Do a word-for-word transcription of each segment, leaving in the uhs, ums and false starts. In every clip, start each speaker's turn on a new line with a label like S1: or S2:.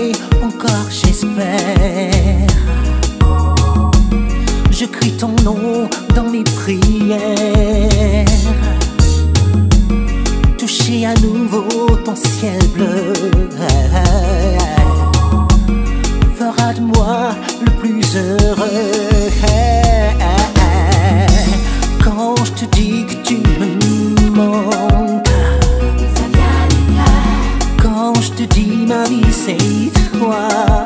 S1: retrouver, encore j'espère. Je crie ton nom dans mes prières. Toucher à nouveau ton ciel bleu fera de moi le plus heureux. Quand je te dis que tu me manques,
S2: ça vient du cœur.
S1: quand je te dis ma vie c'est toi,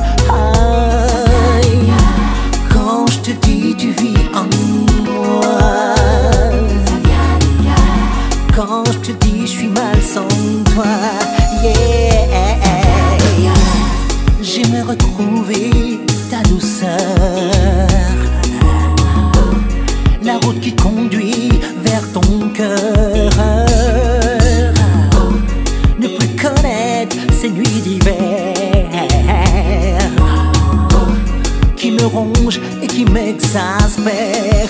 S1: quand je te dis tu vis en moi,
S2: Ça vient du cœur.
S1: quand je te dis je suis mal sans toi, yeah. J'aimerais retrouver ta douceur, la route qui conduit vers ton cœur, ne plus connaître ces nuits d'hiver qui me rongent et qui m'exaspèrent.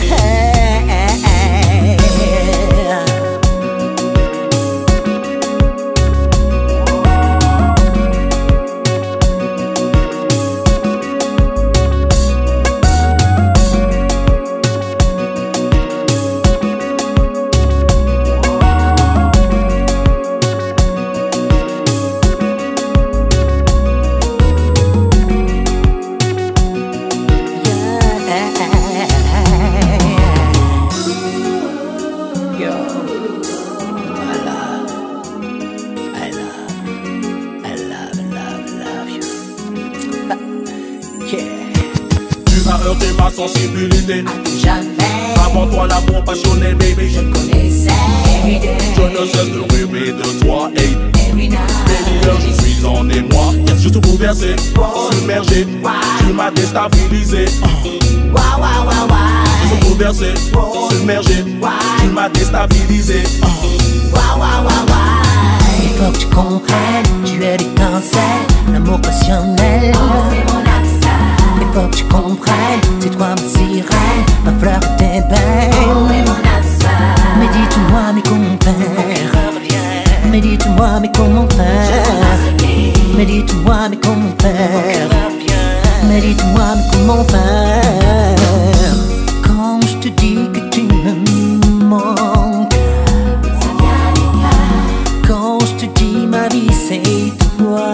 S3: Tu as heurté ma sensibilité.
S2: Jamais.
S3: Avant toi l'amour passionné, baby, je
S2: Connaissais. Everyday.
S3: Je ne cesse de rêver de toi, hey.
S2: Every night.
S3: Baby, je suis en émoi. Yes, je te bouleversé, submergé. Tu m'as déstabilisé.
S2: Wow, wow, wow, wow.
S3: Je te bouleversé, submergé. Tu m'as déstabilisé.
S2: Wow, wow, wow, wow.
S1: Il faut que tu comprennes, tu es l'étincelle, l'amour passionnel.
S2: Oh, mais mon âme sœur.
S1: Il faut que tu comprennes, c'est toi ma sirène, ma fleur d'ébène.
S2: Oh, mais mon âme sœur.
S1: Mais dis-moi mais comment faire? Mais dis-moi mais comment faire? Mais dis-moi mais comment faire? Mais dis-moi mais comment faire? Quand je te dis que tu me manques,
S2: Ça vient du cœur.
S1: quand je te dis ma vie c'est toi,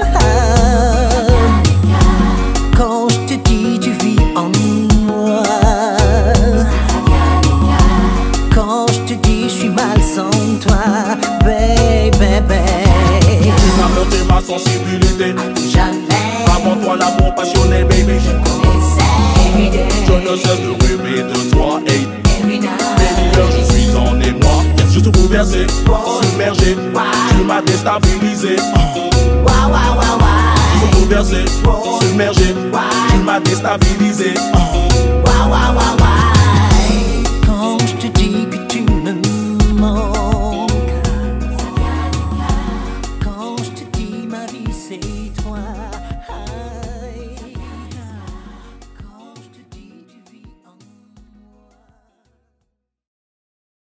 S1: quand je te dis tu vis en moi,
S2: Ça vient du cœur.
S1: quand je te dis je suis mal sans toi, baby, baby.
S3: Tu as heurté ma sensibilité.
S2: Jamais.
S3: Avant toi l'amour passionné, baby, je
S2: Connaissais. Everyday.
S3: Je ne cesse de rêver de toi, hey.
S2: Every night.
S3: Baby, je suis en émoi. Yes, je te bouleversé, submergé. Tu m'as déstabilisé.
S2: Wow, wow, wow, wow.
S3: Je te bouleversé, submergé. Tu m'as déstabilisé.
S2: Wow, wow, wow, wow.